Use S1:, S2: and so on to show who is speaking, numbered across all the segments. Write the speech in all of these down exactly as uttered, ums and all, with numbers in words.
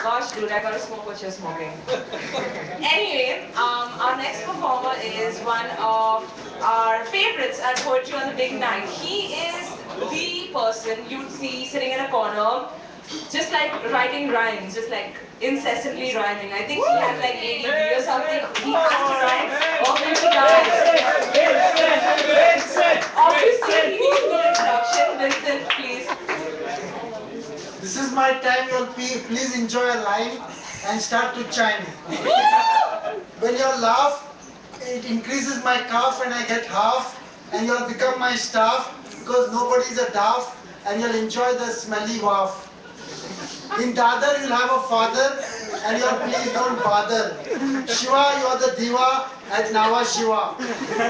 S1: Gosh, dude, I gotta smoke what you're smoking. Anyway, um, our next performer is one of our favorites at Poetry on the Big Night. He is the person you'd see sitting in a corner, just like writing rhymes, just like incessantly rhyming. I think he has like A D D or something. He has to rhyme, or maybe he dies. Obviously, he needs no introduction. Vincent, please.
S2: This is my time. You'll please enjoy a line and start to chime. When you laugh, it increases my cough and I get half, and you'll become my staff because nobody's a daft, and you'll enjoy the smelly waff. In Dadar, you'll have a father, and you'll please don't bother. Shiva, you're the diva at Nava Shiva.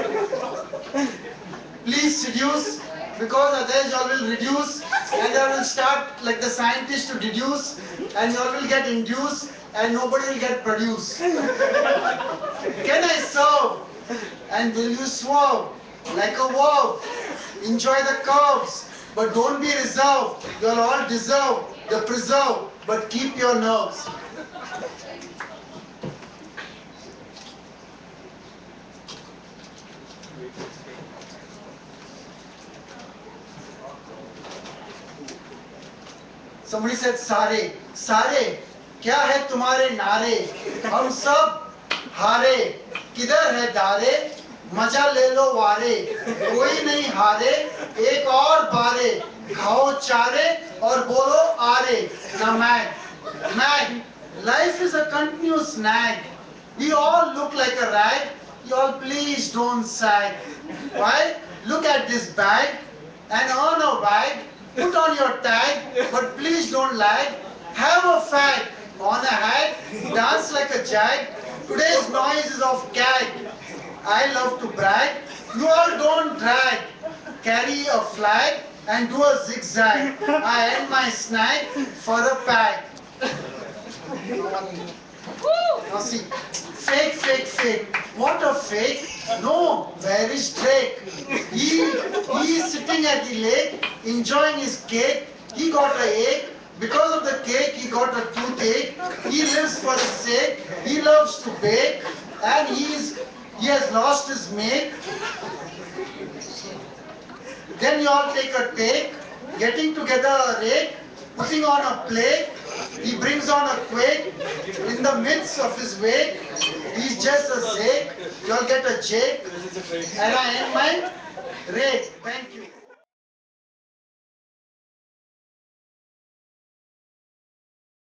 S2: Please seduce, because otherwise you all will reduce, and you all will start like the scientists to deduce, and you all will get induced, and nobody will get produced. Can I serve? And will you swerve like a verb? Enjoy the curves, but don't be reserved. You'll all deserve the preserve, but keep your nerves. Somebody said, Sare, Sare, क्या है तुम्हारे नारे? हम सब हारे, किधर है दारे? मजा ले लो वारे, कोई नहीं हारे, एक और बारे, खाओ चारे और बोलो आरे. Now man, man, life is a continuous nag. We all look like a rag. You all please don't sag. Why? Look at this bag and earn a wag. Put on your tag, but please don't lag. Have a fag on a hat, dance like a jag. Today's noise is of gag. I love to brag. You all don't drag. Carry a flag and do a zigzag. I end my snag for a pag. Now see, fake, fake, fake. What a fake? No, where is Drake? He, he is sitting at the lake, enjoying his cake. He got a ache. Because of the cake, he got a toothache. He lives for his sake. He loves to bake. And he is, he has lost his make. Then you all take a take, getting together a rake, putting on a plate. He brings on a quake in the midst of his wake. He's just a zake. You all get a jake. And I end my rake. Thank you.